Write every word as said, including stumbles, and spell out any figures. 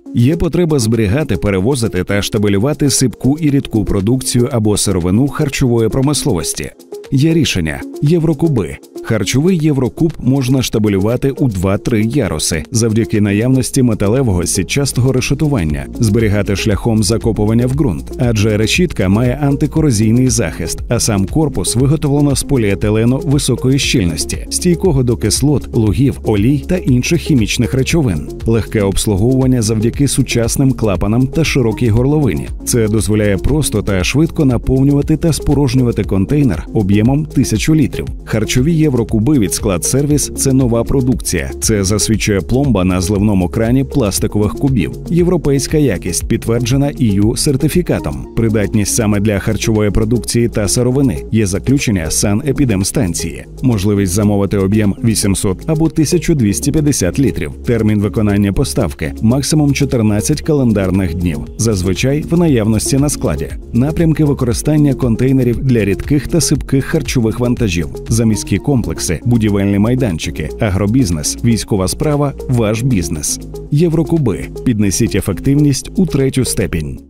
Є потреба зберігати, перевозити та штабелювати сипку і рідку продукцію або сировину харчової промисловості. Є рішення – єврокуби. Харчовий єврокуб можна штабелювати у два-три яруси завдяки наявності металевого сітчастого решетування, зберігати шляхом закопування в ґрунт, адже решітка має антикорозійний захист, а сам корпус виготовлено з поліетилену високої щільності, стійкого до кислот, лугів, олій та інших хімічних речовин. Легке обслуговування завдяки сучасним клапанам та широкій горловині. Це дозволяє просто та швидко наповнювати та спорожнювати контейнер об'ємом тисячу літрів. Харчові єврокуби від Склад-Сервіс – це нова продукція. Це засвідчує пломба на зливному крані пластикових кубів. Європейська якість, підтверджена і ю-сертифікатом. Придатність саме для харчової продукції та сировини. Є заключення санепідемстанції. Можливість замовити об'єм вісімсот або тисячу двісті п'ятдесят літрів. Термін виконання поставки – максимум чотирнадцять календарних днів. Зазвичай в наявності на складі. Напрямки використання контейнерів для рідких та сипких харчових вантажів. Заміські комплекси, будівельні майданчики, агробізнес, військова справа – ваш бізнес. Єврокуби. Піднесіть ефективність у третю степінь.